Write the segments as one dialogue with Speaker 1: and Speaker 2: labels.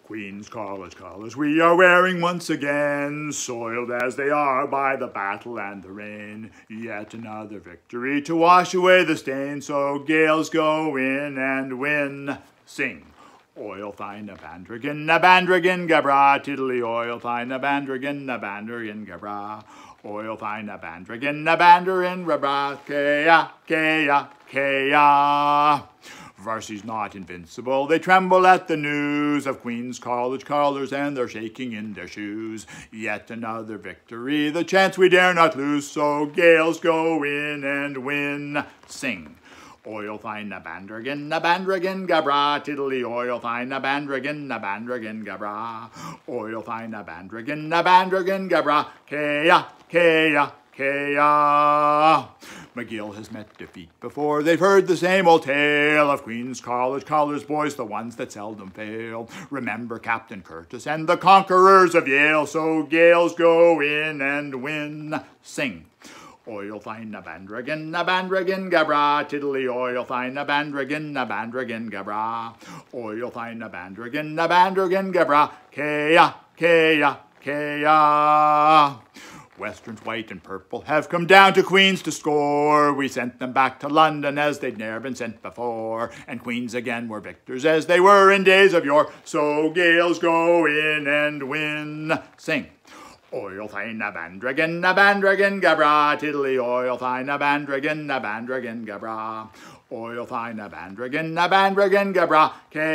Speaker 1: Queen's College colors we are wearing once again, soiled as they are by the battle and the rain. Yet another victory to wash away the stain, so Gaels go in and win. Sing. Oil fine a bandrigan, gabra, tiddly oil fine a bandrigan, gabra. Oil fine a bandrigan, gabra, kea. Varsy's not invincible, they tremble at the news of Queen's College colours, and they're shaking in their shoes. Yet another victory, the chance we dare not lose, so Gaels go in and win. Sing. Oil fine a bandrigan, gabra, tiddly oil fine a bandrigan, gabra. Oil fine a bandrigan, gabra, kea. McGill has met defeat before. They've heard the same old tale of Queen's College colours, boys, the ones that seldom fail. Remember Captain Curtis and the conquerors of Yale, so Gaels go in and win. Sing. Oil fine a bandrigan, gabra, tiddly oil fine a bandrigan, gabra. Oil fine a bandrigan, gabra, kea. Westerns white and purple have come down to Queen's to score. We sent them back to London as they'd ne'er been sent before. And Queens again were victors as they were in days of yore. So Gaels go in and win. Sing. Oil fine a bandrigan, gabra, tiddly oil fine a bandrigan, gabra. Oil fine a bandrigan, gabra,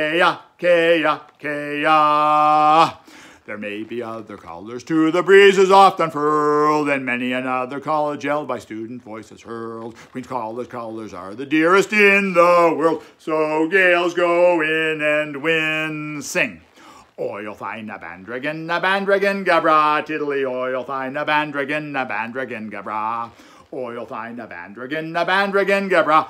Speaker 1: kea. There may be other colours too, the breeze is often furled, and many another college yelled by student voices hurled. Queen's College colours are the dearest in the world, so Gaels go in and win. Sing. Oil fine a bandrigan, gabra, tiddly oil fine a bandrigan, gabra. Oil fine a bandrigan, gabra,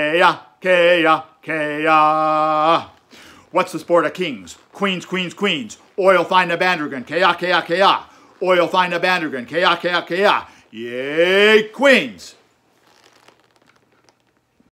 Speaker 1: kea. What's the sport of kings? Queens, queens, queens. Oil fine a bandrigan, kea. Oil fine a bandrigan, kea. Yay, Queens!